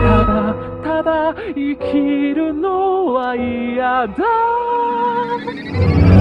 だただ生きるのは嫌だ